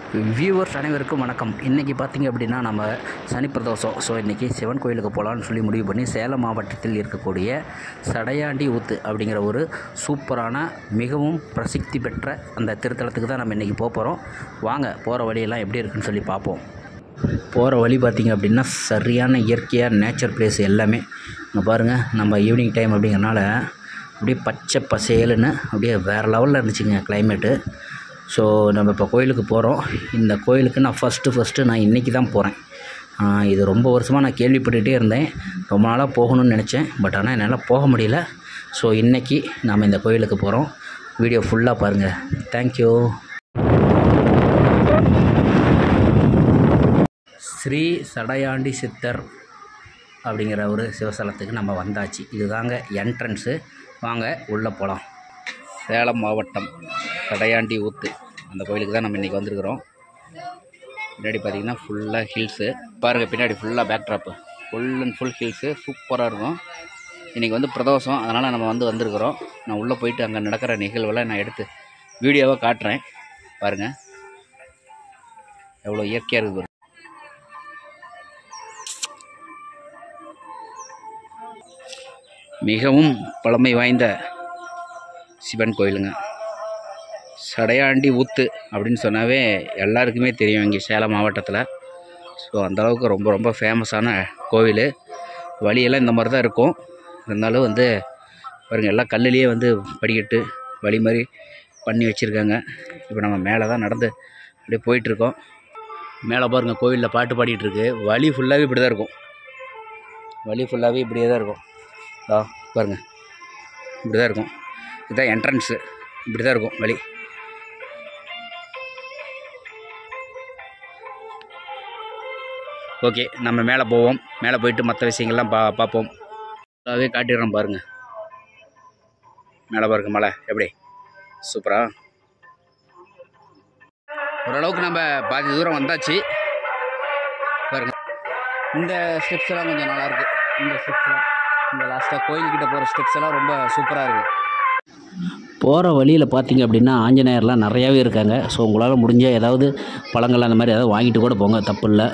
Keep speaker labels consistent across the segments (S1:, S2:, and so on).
S1: Viewers அனைவருக்கும் வணக்கம். இன்றைக்கி பார்த்திங்க அப்படின்னா நம்ம சனி பிரதோஷம். ஸோ இன்றைக்கி சிவன் கோயிலுக்கு போகலான்னு சொல்லி முடிவு பண்ணி சேலம் மாவட்டத்தில் இருக்கக்கூடிய சடையாண்டி ஊத்து அப்படிங்கிற ஒரு சூப்பரான மிகவும் பிரசித்தி பெற்ற அந்த திருத்தலத்துக்கு தான் நம்ம இன்றைக்கி போகிறோம். வாங்க போகிற வழியெல்லாம் எப்படி இருக்குன்னு சொல்லி பார்ப்போம். போகிற வழி பார்த்திங்க அப்படின்னா சரியான இயற்கையாக நேச்சர் பிளேஸ் எல்லாமே. இங்கே பாருங்கள், நம்ம ஈவினிங் டைம் அப்படிங்கிறனால அப்படியே பச்சை பசேலுன்னு அப்படியே வேறு லெவலில் இருந்துச்சுங்க கிளைமேட்டு. ஸோ நம்ம இப்போ கோயிலுக்கு போகிறோம். இந்த கோயிலுக்கு நான் ஃபஸ்ட்டு நான் இன்றைக்கி தான் போகிறேன். இது ரொம்ப வருஷமாக நான் கேள்விப்பட்டுகிட்டே இருந்தேன். ரொம்ப நாளாக போகணும்னு நினச்சேன். பட் ஆனால் என்னால் போக முடியல. ஸோ இன்றைக்கி நாம் இந்த கோயிலுக்கு போகிறோம். வீடியோ ஃபுல்லாக பாருங்கள். தேங்க்யூ. ஸ்ரீ சடையாண்டி சித்தர் அப்படிங்கிற ஒரு சிவஸ்தலத்துக்கு நம்ம வந்தாச்சு. இதுதாங்க என்ட்ரன்ஸு. வாங்க உள்ளே போகலாம். சேலம் மாவட்டம் சடையாண்டி ஊத்து அந்த கோயிலுக்கு தான் நம்ம இன்றைக்கி வந்திருக்கிறோம். பின்னாடி பார்த்திங்கன்னா ஃபுல்லாக ஹில்ஸு பாருங்கள். பின்னாடி ஃபுல்லாக backdrop full and full hills சூப்பராக இருக்கும். இன்றைக்கி வந்து பிரதோஷம், அதனால் நம்ம வந்திருக்கிறோம். நான் உள்ளே போயிட்டு அங்கே நடக்கிற நிகழ்வெல்லாம் நான் எடுத்து வீடியோவாக காட்டுறேன். பாருங்கள் எவ்வளோ இயற்கையாக இருக்குது. மிகவும் பழமை வாய்ந்த சிவன் கோயிலுங்க. சடையாண்டி ஊத்து அப்படின்னு சொன்னாவே எல்லாருக்குமே தெரியும் இங்கே சேலம் மாவட்டத்தில். ஸோ அந்தளவுக்கு ரொம்ப ரொம்ப ஃபேமஸான கோவில். வழியெல்லாம் இந்த மாதிரி தான் இருக்கும். இருந்தாலும் வந்து பாருங்கள், எல்லாம் கல்லுலேயே வந்து படிக்கட்டு வழி மாதிரி பண்ணி வச்சுருக்காங்க. இப்போ நம்ம மேலே தான் நடந்து அப்படியே போயிட்டுருக்கோம். மேலே பாருங்கள், கோவிலில் பாட்டு பாடிட்டுருக்கு. வழி ஃபுல்லாகவே இப்படி தான் இருக்கும். வழி ஃபுல்லாகவே இப்படியே தான் இருக்கும். பாருங்கள், இப்படி தான் இருக்கும். இதுதான் என்ட்ரன்ஸு. இப்படி தான் இருக்கும் வழி. ஓகே, நம்ம மேலே போவோம். மேலே போயிட்டு மற்ற விஷயங்கள்லாம் பார்ப்போம். அதாவே காட்டிடுறோம் பாருங்கள். மேலே பாருங்கள், மலை எப்படி சூப்பரா. ஓரளவுக்கு நம்ம பாதி தூரம் வந்தாச்சு. பாருங்கள், இந்த ஸ்டெப்ஸ் எல்லாம் கொஞ்சம் நல்லாயிருக்கு. இந்த ஸ்டெப்ஸ்லாம் இந்த லாஸ்ட்டாக கோயில்கிட்ட போகிற ஸ்டெப்ஸ் எல்லாம் ரொம்ப சூப்பராக இருக்குது. போகிற வழியில் பார்த்திங்க அப்படின்னா ஆஞ்சநேயர்லாம் நிறையாவே இருக்காங்க. ஸோ உங்களால் முடிஞ்ச ஏதாவது பழங்கள் அந்த மாதிரி ஏதாவது வாங்கிட்டு கூட போங்க, தப்பு இல்லை.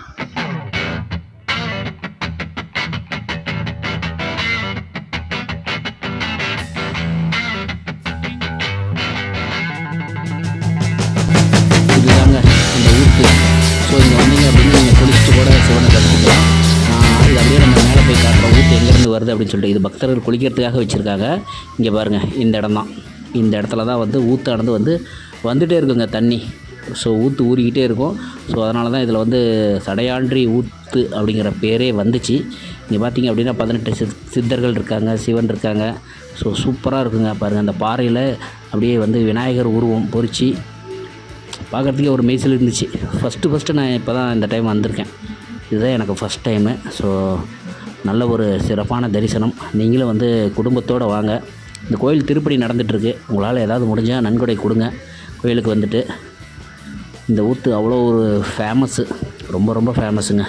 S1: இதுதாங்க இந்த ஊருக்கு. ஸோ இங்கே வந்தீங்க அப்படின்னா நீங்கள் குளிச்சுட்டு கூட சிவனை தரிசிக்கலாம். இது அப்படியே நம்ம மேலே போய் காட்டுற ஊற்று எங்கேருந்து வருது அப்படின்னு சொல்லிட்டு இது பக்தர்கள் குளிக்கிறதுக்காக வச்சுருக்காங்க. இங்கே பாருங்கள், இந்த இடம் தான். இந்த இடத்துல தான் வந்து ஊத்தானது வந்துகிட்டே இருக்குங்க தண்ணி. ஸோ ஊற்று ஊறிக்கிட்டே இருக்கும். ஸோ அதனால தான் இதில் வந்து சடையாண்டி ஊத்து அப்படிங்கிற பேரே வந்துச்சு. இங்கே பார்த்திங்க அப்படின்னா 18 சித்தர்கள் இருக்காங்க, சிவன் இருக்காங்க. ஸோ சூப்பராக இருக்குங்க. பாருங்கள், அந்த பாறையில் அப்படியே வந்து விநாயகர் உருவம் பொறிச்சு பார்க்குறதுக்கே ஒரு மெய்சில் இருந்துச்சு. ஃபஸ்ட்டு நான் இப்போ தான் இந்த டைம் வந்திருக்கேன். இதுதான் எனக்கு ஃபஸ்ட் டைமு. ஸோ நல்ல ஒரு சிறப்பான தரிசனம். நீங்களும் வந்து குடும்பத்தோடு வாங்க. இந்த கோயில் திருப்பணி நடந்துகிட்ருக்கு. உங்களால் ஏதாவது முடிஞ்சால் நன்கொடை கொடுங்க கோயிலுக்கு வந்துட்டு. இந்த ஊற்று அவ்வளோ ஒரு ஃபேமஸ்ஸு, ரொம்ப ரொம்ப ஃபேமஸுங்க.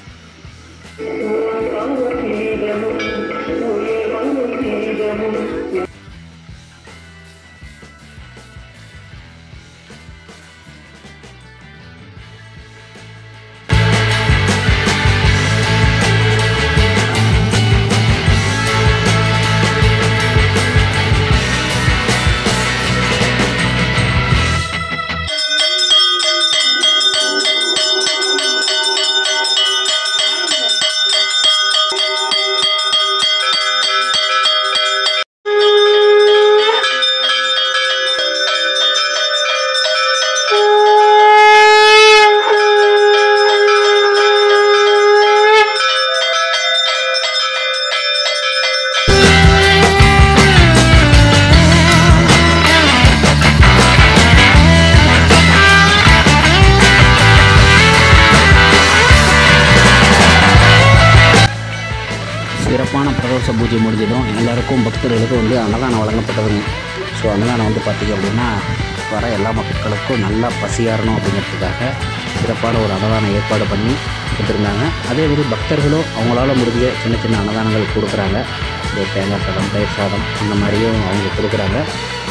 S1: சிறப்பான பிரதோஷ பூஜை முடிஞ்சதும் எல்லாருக்கும் பக்தர்களுக்கும் வந்து அன்னதானம் வழங்கப்பட்டதுங்க. ஸோ அன்னதானம் வந்து பார்த்திங்க அப்படின்னா வர எல்லா மக்களுக்கும் நல்லா பசியாறணும் அப்படிங்கிறதுக்காக சிறப்பான ஒரு அன்னதானம் ஏற்பாடு பண்ணி கொடுத்துருந்தாங்க. அதேமாதிரி பக்தர்களும் அவங்களால முடிஞ்ச சின்ன அன்னதானங்கள் கொடுக்குறாங்க. தேங்காய் சாதம், தயிர் சாதம் அந்த மாதிரியும் அவங்க கொடுக்குறாங்க.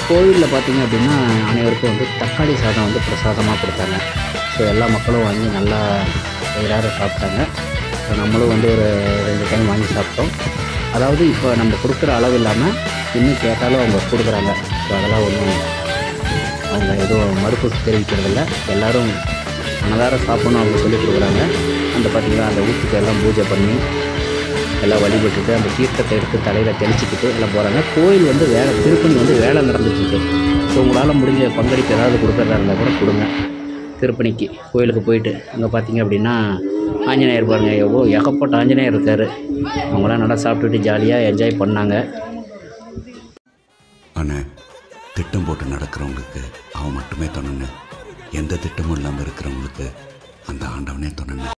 S1: கோவிலில் பார்த்திங்க அப்படின்னா அனைவருக்கும் வந்து தக்காளி சாதம் வந்து பிரசாதமாக கொடுத்தாங்க. ஸோ எல்லா மக்களும் வாங்கி நல்லா வயிறார சாப்பிட்டாங்க. ஸோ நம்மளும் வந்து ஒரு 2 டைம் வாங்கி சாப்பிட்டோம். அதாவது இப்போ நம்ம கொடுக்குற அளவு இல்லாமல் இன்னும் கேட்டாலும் அவங்க கொடுக்குறாங்க. ஸோ அதெல்லாம் ஒன்றும் அவங்க எதுவும் மறுப்பு தெரிவிக்கிறதில்ல. எல்லோரும் மனதார சாப்பிடணும் அப்படின்னு சொல்லி கொடுக்குறாங்க. அந்த பார்த்திங்கன்னா அந்த ஊற்றுக்கு எல்லாம் பூஜை பண்ணி எல்லாம் வழிபட்டுட்டு அந்த தீர்த்தத்தை எடுத்து தலையில் தெளிச்சிக்கிட்டு எல்லாம் போகிறாங்க. கோயில் வந்து திருப்பணி வந்து வேலை நடந்துட்டுருக்கு. ஸோ உங்களால் முடிஞ்ச பங்களிப்பு ஏதாவது கொடுக்குறதா இருந்தால் கூட கொடுங்க. திருப்பணிக்கு கோயிலுக்கு போயிட்டு அங்கே பார்த்தீங்க அப்படின்னா ஆஞ்சநேயர் பாருங்கள், எவ்வளோ ஏகப்பட்ட ஆஞ்சநேயர் இருக்கார். அவங்களாம் நல்லா சாப்பிட்டுட்டு ஜாலியாக என்ஜாய் பண்ணாங்க.
S2: ஆனால் திட்டம் போட்டு நடக்கிறவங்களுக்கு அவன் மட்டுமே துணைன்னு, எந்த திட்டமும் இல்லாமல் இருக்கிறவங்களுக்கு அந்த ஆண்டவனே துணைன்னு.